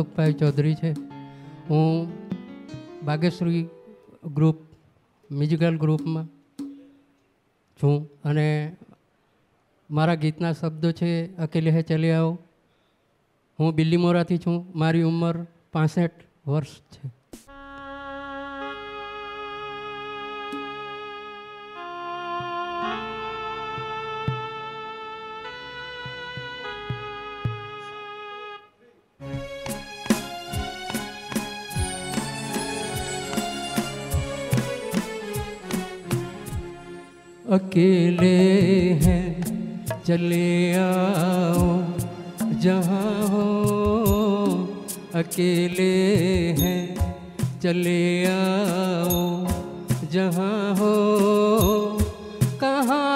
અશોકભાઈ ચૌધરી છે. હું બાગેશ્વરી group musical ગ્રુપમાં છું અને મારા ગીતના શબ્દો છે અકેલે હે ચલે આવો. હું બિલ્લીમોરાથી છું. મારી ઉંમર 65 વર્ષ છે. अकेले हैं चले आओ जहाँ हो, अकेले हैं चले आओ जहाँ हो, कहाँ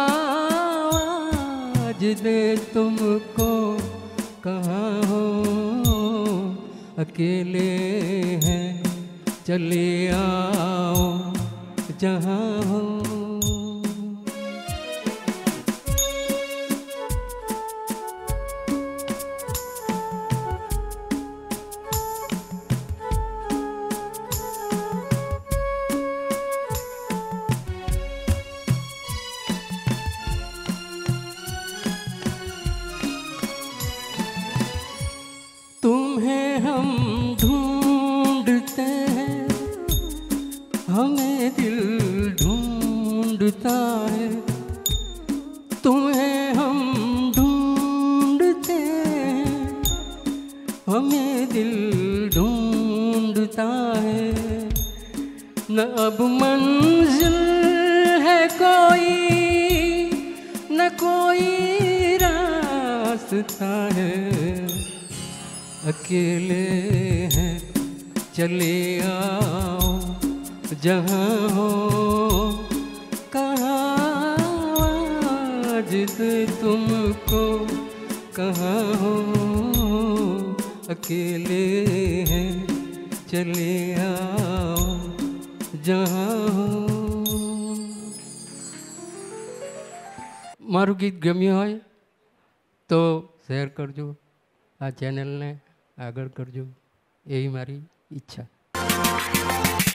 आज दे तुमको कहाँ हो, अकेले हैं चले आओ जहाँ हो. तुम्हें हम ढूंढते हैं, हमें दिल ढूंढता है. तुम्हें हम ढूंढते हैं, हमें दिल ढूंढता है. न अब मंजिल है कोई, न कोई रास्ता है. अकेले हैं चले आओ जहाँ हो, कहाँ आज दे तुमको कहाँ हो, अकेले हैं चले आओ जहाँ हो. मारू गीत गम्યું હોય તો શેર કરજો, આ ચેનલને આગળ કરજો, એવી મારી ઈચ્છા.